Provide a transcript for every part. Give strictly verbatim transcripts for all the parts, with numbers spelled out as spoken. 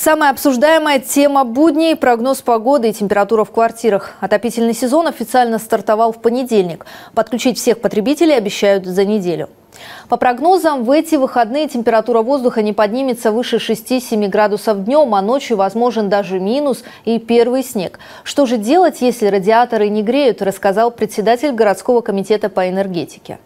Самая обсуждаемая тема будней – прогноз погоды и температура в квартирах. Отопительный сезон официально стартовал в понедельник. Подключить всех потребителей обещают за неделю. По прогнозам, в эти выходные температура воздуха не поднимется выше шести-семи градусов днем, а ночью возможен даже минус и первый снег. Что же делать, если радиаторы не греют, рассказал председатель городского комитета по энергетике.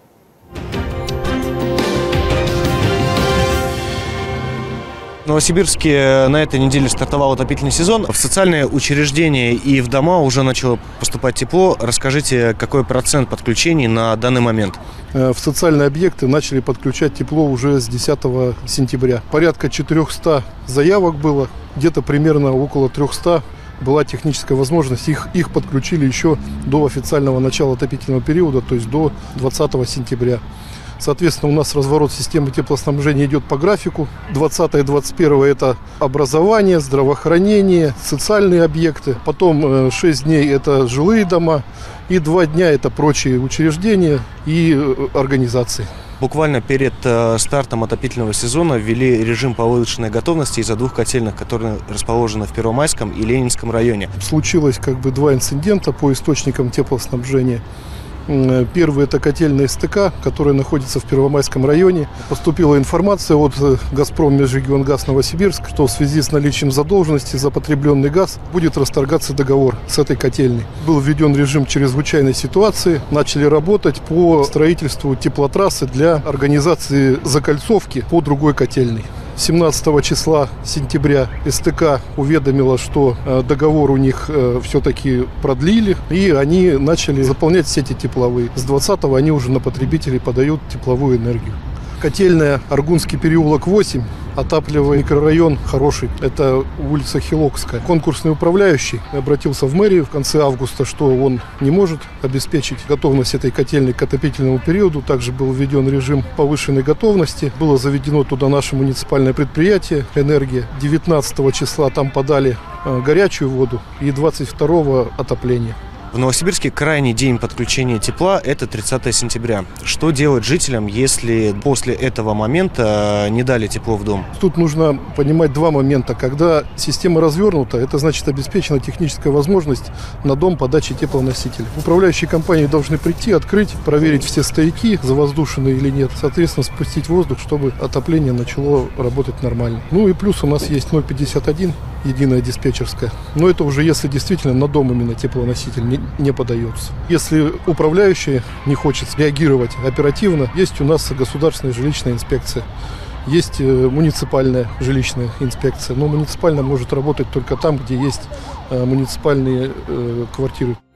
В Новосибирске на этой неделе стартовал отопительный сезон. В социальные учреждения и в дома уже начало поступать тепло. Расскажите, какой процент подключений на данный момент? В социальные объекты начали подключать тепло уже с десятого сентября. Порядка четырёхсот заявок было, где-то примерно около трёхсот была техническая возможность. Их, их подключили еще до официального начала отопительного периода, то есть до двадцатого сентября. Соответственно, у нас разворот системы теплоснабжения идет по графику. двадцатое и двадцать первое – это образование, здравоохранение, социальные объекты. Потом шесть дней – это жилые дома. И два дня – это прочие учреждения и организации. Буквально перед стартом отопительного сезона ввели режим повышенной готовности из-за двух котельных, которые расположены в Первомайском и Ленинском районе. Случилось как бы два инцидента по источникам теплоснабжения. Первый – это котельная СТК, которая находится в Первомайском районе. Поступила информация от «Газпром Межрегионгаз Новосибирск», что в связи с наличием задолженности за потребленный газ будет расторгаться договор с этой котельной. Был введен режим чрезвычайной ситуации. Начали работать по строительству теплотрассы для организации закольцовки по другой котельной. семнадцатого числа сентября СТК уведомила, что договор у них все-таки продлили, и они начали заполнять сети тепловые. С двадцатого они уже на потребителей подают тепловую энергию. Котельная Аргунский переулок восемь, отапливаемый микрорайон хороший, это улица Хилокская. Конкурсный управляющий обратился в мэрию в конце августа, что он не может обеспечить готовность этой котельной к отопительному периоду. Также был введен режим повышенной готовности. Было заведено туда наше муниципальное предприятие «Энергия». девятнадцатого числа там подали горячую воду и двадцать второго отопление. В Новосибирске крайний день подключения тепла – это тридцатое сентября. Что делать жителям, если после этого момента не дали тепло в дом? Тут нужно понимать два момента. Когда система развернута, это значит обеспечена техническая возможность на дом подачи теплоносителя. Управляющие компании должны прийти, открыть, проверить все стояки, завоздушенные или нет. Соответственно, спустить воздух, чтобы отопление начало работать нормально. Ну и плюс у нас есть ноль пятьдесят один, единая диспетчерская. Но это уже если действительно на дом именно теплоноситель не, не подается. Если управляющий не хочет реагировать оперативно, есть у нас государственная жилищная инспекция. Есть муниципальная жилищная инспекция. Но муниципальная может работать только там, где есть муниципальные квартиры.